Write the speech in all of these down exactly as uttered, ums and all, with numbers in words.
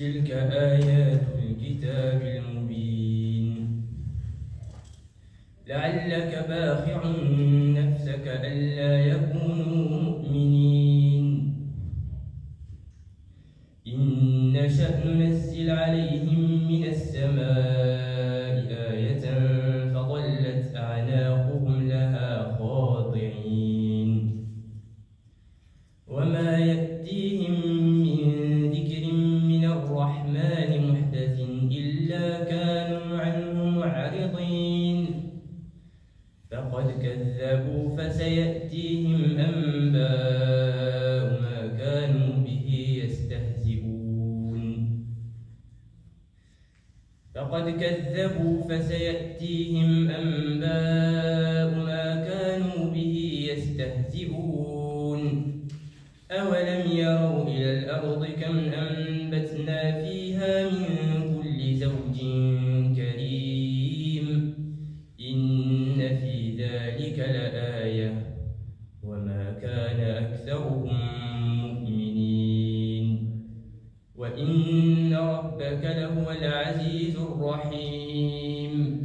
تلك آيات الكتاب المبين لعلك باخع نفسك ألا يكونوا مؤمنين إن نشأ ننزل عليهم من السماء آية فظلت أعناقهم لها خاضعين وما يأتيهم من ذكر من الرحمن محدث إلا كانوا عنه معرضين فقد كذبوا فسيأتيهم أنباء ما كانوا به يستهزئون فقد كذبوا فسيأتيهم أنباء ما كانوا به يستهزئون أولم يروا إلى الأرض كم أنبتنا فيها من كل زوج كريم إن في ذلك لآية وما كان أكثرهم مؤمنين وإن ربك لهو العزيز الرحيم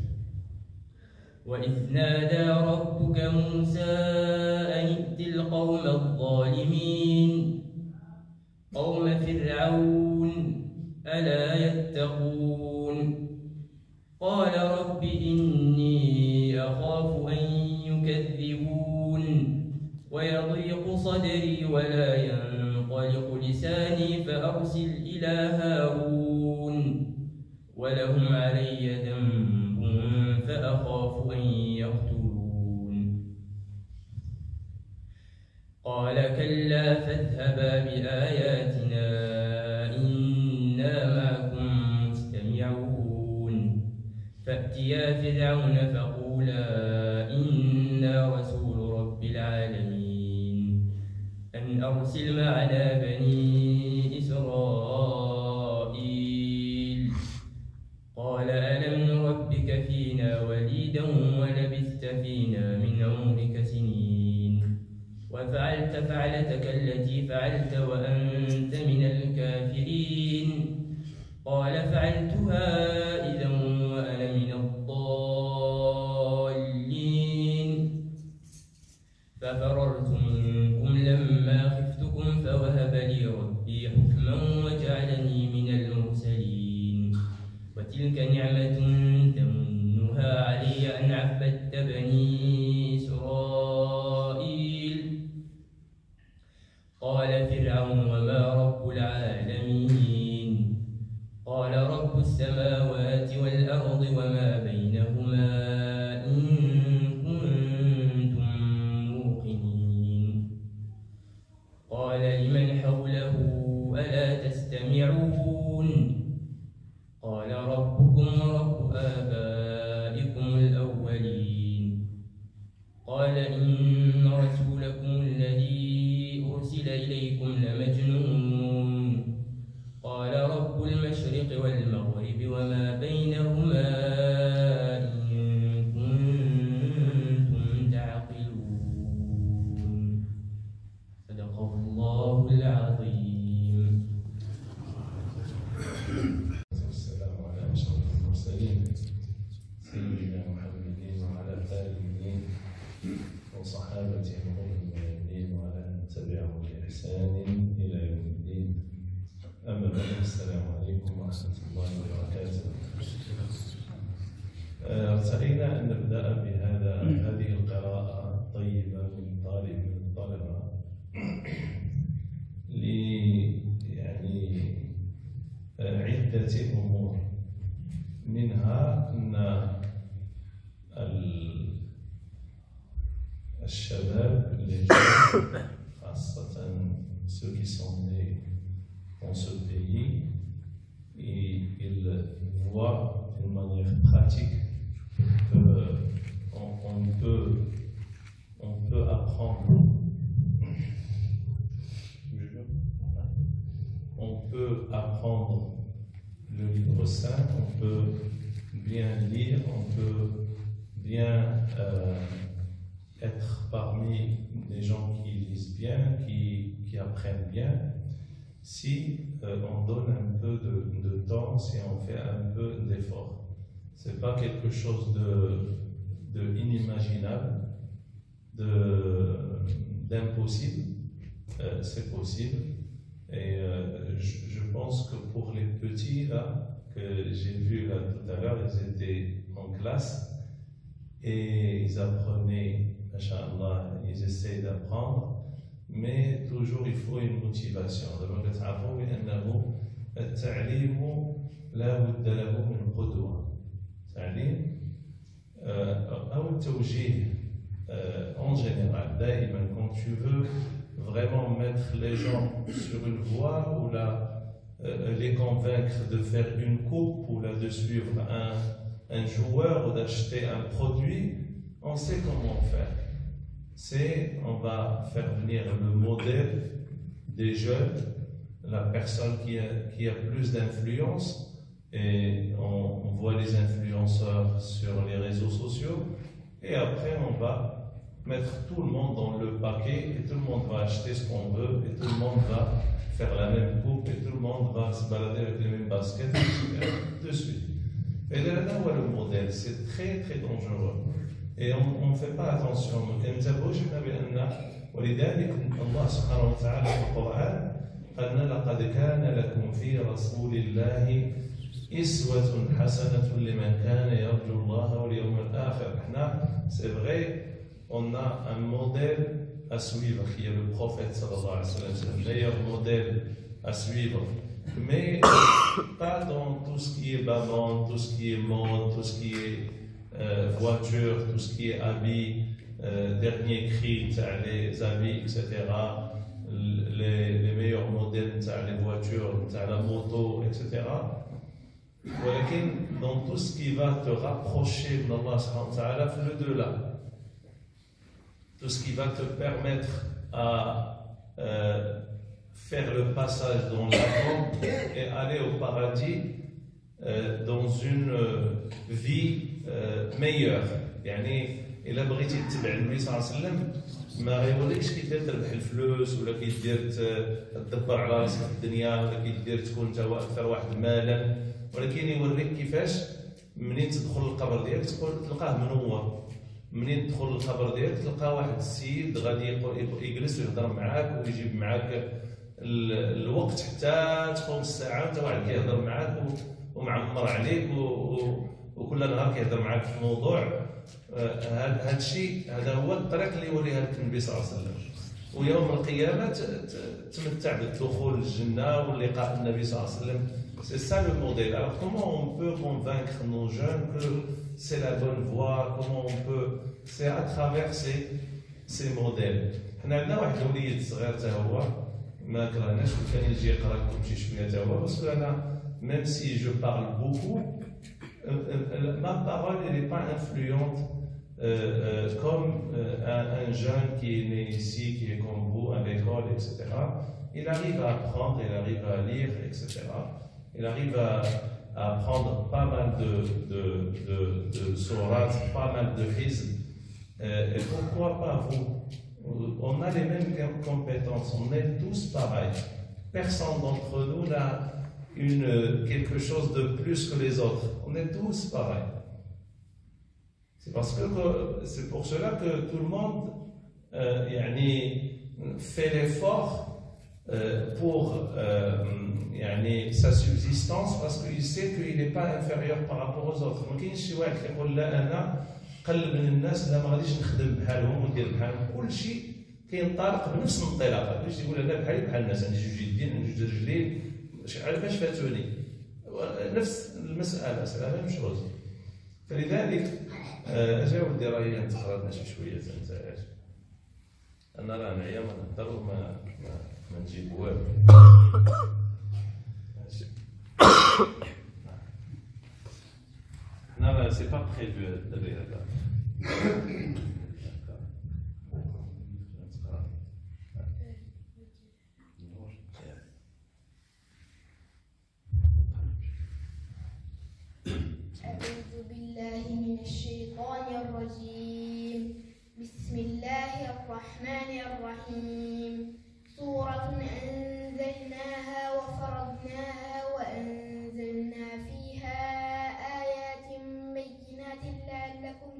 وإذ نادى ربك موسى أن ائت القوم الظالمين قوم فرعون ألا يتقون قال رب إني أخاف أن يكذبون ويضيق صدري ولا ينطلق لساني فأرسل إلى هارون ولهم علي ذنب فأخاف أن يقتلون قال كلا فاذهبا بآياتنا إنا معكم مستمعون فأتيا فرعون فقولا إنا رسول رب العالمين أن أرسل معنا بني إسرائيل قال ألم نربك فينا وليدا ولبثت فينا من عمرك سنين وفعلت فعلتك التي فعلت وأنت من الكافرين قال فعلتها إذا وأنا من الضالين ففررت منكم لما خفتكم فوهب لي ربي حكما وجعلني من المرسلين وتلك نعمة تمنها علي أن عبدت بني إسرائيل قال فرعون وما رب العالمين قال رب السماوات والأرض وما بينهما إن كنتم موقنين قال لمن حوله ألا تستمعون قال ربكم ورب آبائكم الأولين قال إن رسولكم الذي أرسل إليكم لمجنون قال رب المشرق والمغرب وما بينهما إن كنتم تعقلون صدق الله العظيم. والسلام على أشرف المرسلين سيدنا محمد وعلى آله وصحابته المؤمنين وعلى من تبعهم بإحسان إلى يوم الدين. أما بعد السلام عليكم ورحمة الله وبركاته. ارتئينا أن نبدأ بهذا هذه القراءة الطيبة من طالب من الطلبة ل يعني عدة أمور، منها أن الشباب خاصة ceux qui sont nés dans ce pays, ils voient d'une manière pratique qu'on on peut, on peut apprendre, on peut apprendre le livre saint, on peut bien lire, on peut bien euh, être parmi les gens qui lisent bien, qui, qui apprennent bien, si euh, on donne un peu de, de temps, si on fait un peu d'effort. Ce n'est pas quelque chose de, de inimaginable, d'impossible, euh, c'est possible. Et euh, je, je pense que pour les petits là, que j'ai vus là tout à l'heure, ils étaient en classe et ils apprenaient, Inch'Allah, ils essaient d'apprendre. Mais toujours il faut une motivation. دابا كتعرفوا بأنه التعليم لا بد له من قدوة. التعليم أو التوجيه en général. دائما quand tu veux vraiment mettre les gens sur une voie ou la, les convaincre de faire une coupe ou là de suivre un, un joueur ou d'acheter un produit, on sait comment faire. C'est, on va faire venir le modèle des jeunes, la personne qui a, qui a plus d'influence, et on, on voit les influenceurs sur les réseaux sociaux, et après on va mettre tout le monde dans le paquet, et tout le monde va acheter ce qu'on veut, et tout le monde va faire la même coupe, et tout le monde va se balader avec les mêmes baskets, de suite. Et là, là, le modèle, c'est très très dangereux. Et on ne fait pas attention. ولذلك الله سبحانه وتعالى في القرآن قال لقد كان لكم في رسول الله إسوة حسنة لمن كان يرجو الله واليوم الآخر. C'est vrai, on a un modèle à suivre qui est le prophète sallallahu alayhi wa sallam, c'est le meilleur modèle à suivre. Mais pas dans tout ce qui est babon, tout ce qui est mode, tout ce qui est Euh, voiture, tout ce qui est habits, euh, dernier cri, les habits, et cetera. Les, les meilleurs modèles, les voitures, la moto, et cetera. Mais dans tout ce qui va te rapprocher d'Allah subhanahu wa ta'ala, fais-le-de-là. Tout ce qui va te permettre à euh, faire le passage dans la mort et aller au paradis euh, dans une euh, vie meilleur. يعني إلا بغيتي تتبع النبي صلى الله عليه وسلم ما غيوريكش كي دير تربح الفلوس ولا كي دير تدبر على راسك في الدنيا ولا كي دير تكون انت اكثر واحد مالا، ولكن يوريك كيفاش منين تدخل القبر ديالك تلقاه منور. منين تدخل القبر ديالك تلقى واحد السيد غادي يجلس ويهضر معاك ويجيب معاك الوقت حتى تقوم الساعه وانت واحد كيهضر معاك ومعمر عليك و وكل نهار كيهضر معاك في موضوع. هذا الشيء هذا هو الطريق اللي يوريها لك النبي صلى الله عليه وسلم. ويوم القيامه تمتع بالدخول الجنه واللقاء النبي صلى الله عليه وسلم. C'est ça le modèle. Alors comment on peut convaincre nos jeunes que c'est la bonne voie? Comment on peut? C'est à travers ces ces modèles. حنا عندنا واحد الوليد صغير حتى هو ما كرهناش كان يجي يقرا لكم شي شويه حتى هو، بس انا même si je parle beaucoup, Euh, ma parole n'est pas influente euh, euh, comme euh, un, un jeune qui est né ici, qui est comme vous à l'école, et cetera. Il arrive à apprendre, il arrive à lire, et cetera. Il arrive à, à apprendre pas mal de, de, de, de sourates, pas mal de hizb. Euh, et pourquoi pas vous? On a les mêmes compétences, on est tous pareils. Personne d'entre nous n'a une, quelque chose de plus que les autres. On est tous pareils. C'est parce que, que c'est pour cela que tout le monde euh, يعني fait l'effort euh, pour euh, يعني sa subsistance, parce qu'il sait qu'il n'est pas inférieur par rapport aux autres. ما كاينش شي واحد يقول لا انا قل من الناس، لا ما غاديش نخدم بحالهم وندير بحالهم. كل شيء كينطلق بنفس الانطلاقه. باش يقول انا بحالي بحال الناس، عندي جوج يدين عندي جوج رجلين، على باش فاتوني. نفس المسألة c'est la même chose. فلذلك أجا ودي راهي أنت خرجنا شي شوية أنت أنا راه نعيا ما نهضر وما ما, ما نجيب والو. حنا راه سي با بريفو الدري هذا. أعوذ بالله من الشيطان الرجيم. بسم الله الرحمن الرحيم. سورة أنزلناها وفرضناها وأنزلنا فيها آيات بينات لعلكم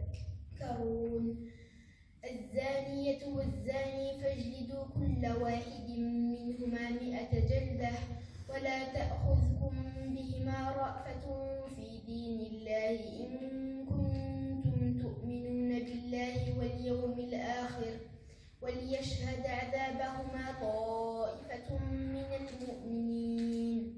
تذكرون الزانية والزاني فاجلدوا كل واحد منهما مئة جلدة ولا تأخذكم بهما رأفة في دين الله إن كنتم تؤمنون بالله واليوم الآخر وليشهد عذابهما طائفة من المؤمنين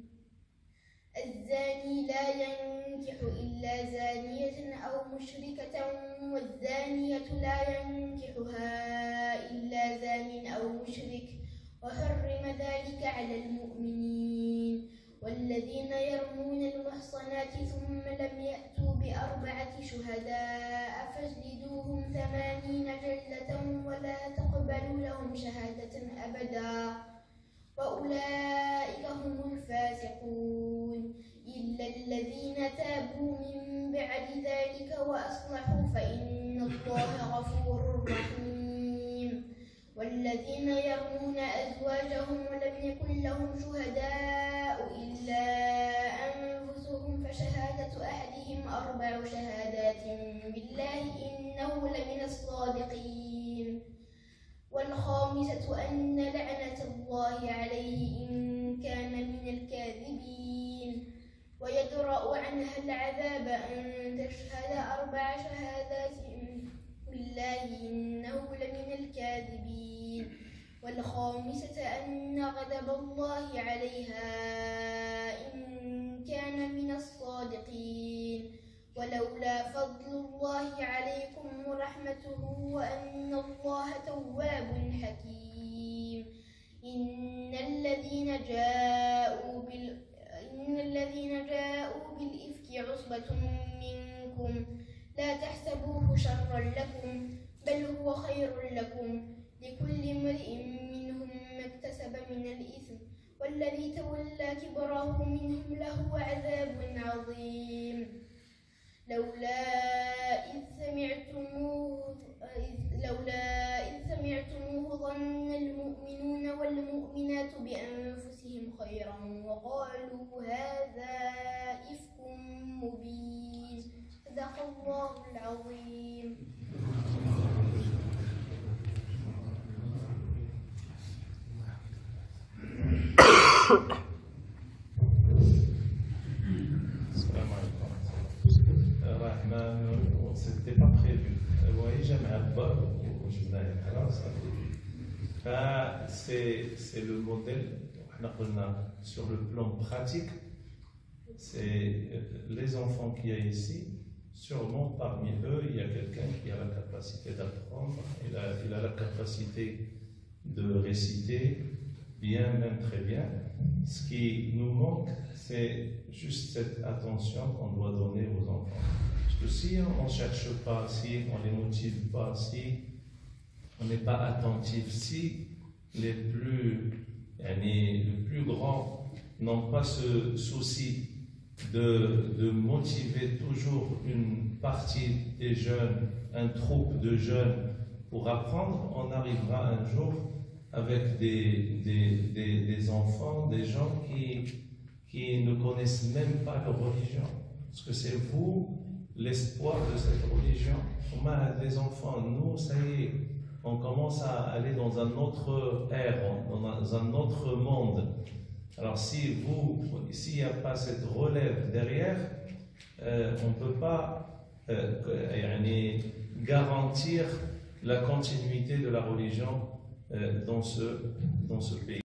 الزاني لا ينكح إلا زانية أو مشركة والزانية لا ينكحها إلا زان أو مشرك وحرم ذلك على المؤمنين والذين يرمون المحصنات ثم لم يأتوا بأربعة شهداء فاجلدوهم ثمانين جلدة ولا تقبلوا لهم شهادة أبدا وأولئك هم الفاسقون إلا الذين تابوا من بعد ذلك وأصلحوا فإن الله غفور رحيم والذين يرمون أزواجهم ولم يكن لهم شهداء إلا أنفسهم فشهادة أحدهم أربع شهادات بالله إنه لمن الصادقين والخامسة أن لعنة الله عليه إن كان من الكاذبين ويدرأ عنها العذاب أن تشهد أربع شهادات بالله إنه لمن الكاذبين والخامسة أن غضب الله عليها إن كان من الصادقين ولولا فضل الله عليكم ورحمته وأن الله تواب حكيم إن الذين جاءوا بال إن الذين جاءوا بالإفك عصبة منكم لا تحسبوه شرا لكم بل هو خير لكم لكل امرئ منهم ما اكتسب من الإثم والذي تولى كبره منهم له عذاب عظيم لولا إذ سمعتموه لولا إذ سمعتموه ظن المؤمنون والمؤمنات بأنفسهم خيرا وقالوا هذا إفك مبين صدق الله العظيم. C'était pas prévu. Vous voyez, j'aime un peu, c'est le modèle sur le plan pratique. C'est les enfants qu'il y a ici. Sûrement parmi eux, il y a quelqu'un qui a la capacité d'apprendre, il a, il a la capacité de réciter bien, même très bien. Ce qui nous manque, c'est juste cette attention qu'on doit donner aux enfants. Parce que si on ne cherche pas, si on ne les motive pas, si on n'est pas attentif, si les plus, les plus grands n'ont pas ce souci de, de motiver toujours une partie des jeunes, un groupe de jeunes pour apprendre, on arrivera un jour avec des, des, des, des enfants, des gens qui, qui ne connaissent même pas leur religion. Parce que c'est vous l'espoir de cette religion. On a des enfants, nous, ça y est, on commence à aller dans un autre ère, dans un autre monde. Alors si vous, s'il n'y a pas cette relève derrière, euh, on ne peut pas euh, garantir la continuité de la religion euh, dans ce, dans ce pays.